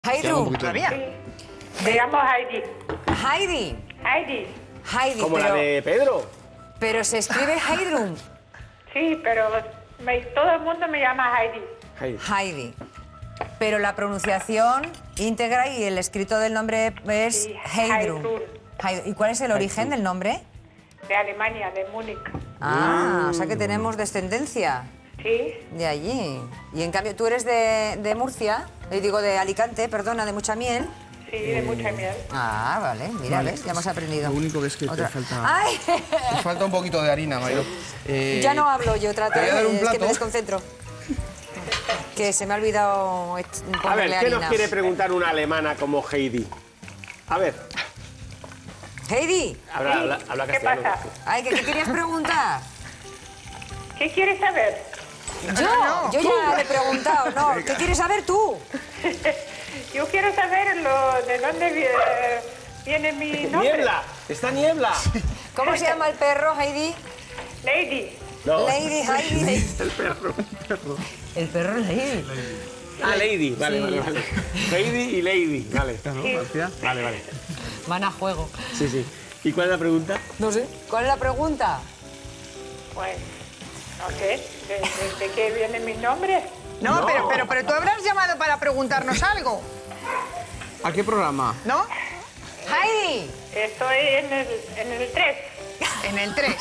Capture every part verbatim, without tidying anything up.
Heidrun. ¿Todavía? Sí. Me llamo Heidi. Heidi. Heidi. Heidi, Como pero, la de Pedro. pero se escribe Heidrun. Sí, pero me- todo el mundo me llama Heidi. Heidi. Heidi. Pero la pronunciación íntegra y el escrito del nombre es Sí, Heidrun. Heidrun. Heidrun. ¿Y cuál es el origen del nombre? De Alemania, de Múnich. Ah, o sea que tenemos descendencia Sí. de allí. Y en cambio, tú eres de, de Murcia, eh, digo de Alicante, perdona, de mucha miel. Sí, de mucha miel. Ah, vale, mira, Vale. ves, ya hemos aprendido. Lo único que es que Otra. te falta... ¡Ay! Te falta un poquito de harina, Mario. Eh, Ya no hablo, yo trato, te voy a dar un es que me plato. desconcentro. Que se me ha olvidado et- A ver, ponerle ¿qué nos harina. quiere preguntar una alemana como Heidi? A ver, Heidi, habla, Sí, habla, habla ¿qué castellano. pasa? ay, ¿qué, qué querías preguntar? ¿Qué quieres saber? Yo, yo ya le he preguntado, no, ¿qué quieres saber tú? Yo quiero saber lo, de dónde vi- eh, viene mi nombre. ¡Niebla! ¡Está niebla! ¿Cómo se llama el perro, Heidi? Lady. No. Lady Heidi. El perro. El perro Lady. Ah, Lady. Vale, Sí. vale, vale. Heidi y Lady. Vale. Vale, vale. Van a juego. Sí, sí. ¿Y cuál es la pregunta? No sé. ¿Cuál es la pregunta? Pues, no sé, ¿de, de- de qué viene mi nombre? No, Pero, pero, pero tú habrás llamado para preguntarnos algo, ¿A qué programa? ¿no? Heidi. Estoy en el, en el tres. En el tres.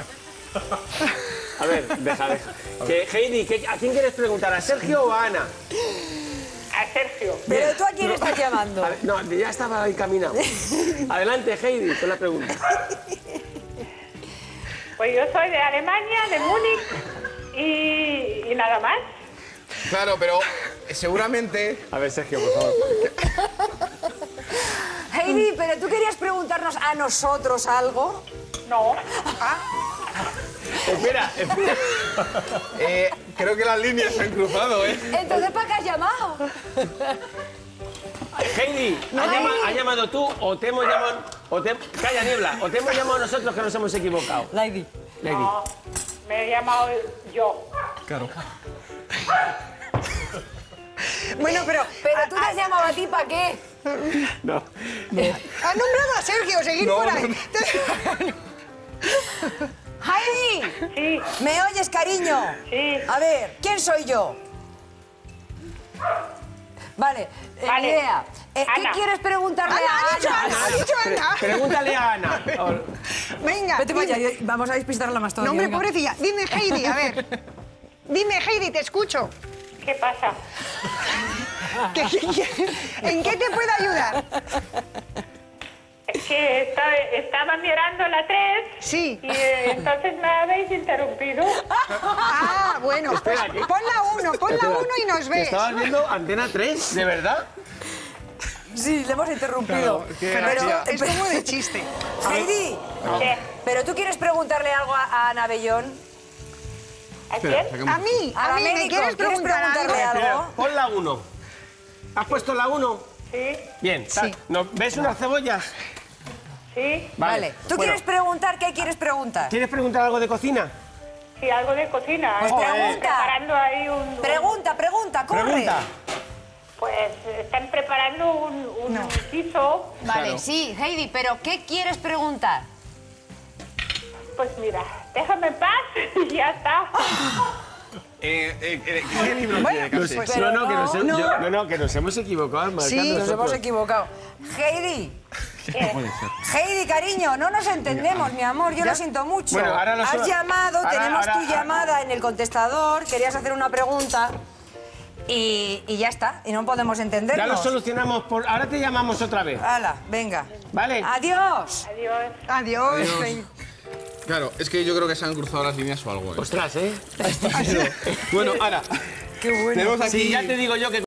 A ver, deja, deja. Que, Heidi, ¿qué- ¿a quién quieres preguntar? ¿A Sergio o a Ana? A Sergio. ¿Pero tú a quién estás llamando? A ver, no, ya estaba encaminado. Adelante, Heidi, con la pregunta. Pues yo soy de Alemania, de Múnich y, y nada más. Claro, pero eh, seguramente... A ver, Sergio, por favor. Heidi, ¿pero tú querías preguntarnos a nosotros algo? No. Espera, espera. eh, creo que las líneas se han cruzado, ¿eh? Entonces, ¿para qué has llamado? Heidi, ¿has llama- ¿has llamado tú o te hemos llamado... O te, calla, Niebla. O te hemos llamado nosotros que nos hemos equivocado? Lady. Lady. No, me he llamado yo. Claro. Bueno, pero... ¿Pero tú te has llamado a ti para qué? No. ¿Has nombrado a Sergio? Seguir No, por ahí. Heidi, Sí, ¿me oyes, cariño? sí. A ver, ¿quién soy yo? Vale, eh, Vale. idea. Eh, ¿Qué Ana. quieres preguntarle Ana, ha a dicho Ana? Ana, ha dicho Ana. Pregúntale a Ana. Venga, Vete para dime. allá, yo- vamos a despistarla más No, todavía. hombre, venga. pobrecilla. Dime, Heidi, a ver. Dime, Heidi, te escucho. ¿Qué pasa? ¿Qué- qué- qué- ¿En qué te puedo ayudar? Es que estoy- estaba mirando la tres Sí. y eh, entonces me habéis interrumpido. Ah, bueno. Espera, Pues ¿qué? pon la uno, pon la Espera, uno y nos ¿que ves. ¿Estabas viendo Antena tres? ¿De verdad? Sí, le hemos interrumpido. Claro, es que Pero hacía- es como de chiste. Heidi, ¿Qué? ¿pero tú quieres preguntarle algo a, a Ana Bellón? ¿A Espera, quién? saquemos- A mí, A a la mí, ¿me médico, quieres ¿quieres preguntar preguntarle algo? algo? Espera, pon la uno. ¿Has puesto la uno? Sí, Bien. Sí. ¿No- ¿Ves unas cebollas? sí, Vale. ¿Tú Bueno, quieres preguntar? ¿Qué quieres preguntar? ¿Quieres preguntar algo de cocina? sí, algo de cocina. Pues Están pregunta. preparando ahí un... un- Pregunta, pregunta, corre. Pregunta. Pues están preparando un, un No. guiso. Vale, Claro. sí, Heidi, pero ¿qué quieres preguntar? Pues mira, déjame en paz y ya está. Eh, eh, eh, ¿Qué libro Bueno, tiene casi? pues- no, no, que nos, no, he- no. yo- no, no, que nos hemos equivocado marcando Sí, nos Nos nosotros. hemos equivocado. Heidi, Eh, Heidi, cariño, no nos entendemos, mi amor, yo lo siento mucho. Bueno, ahora lo Has solo- llamado, ahora- tenemos ahora- tu llamada en el contestador, querías hacer una pregunta y, y ya está, y no podemos Ya lo entendernos. solucionamos. Por... Ahora te llamamos otra vez. Hala, venga. Vale. Adiós. adiós. Adiós. Adiós. Claro, es que yo creo que se han cruzado las líneas o algo, ¿eh? Ostras, ¿eh? Bueno, Ana, Qué bueno. tenemos aquí... Sí, ya te digo yo que...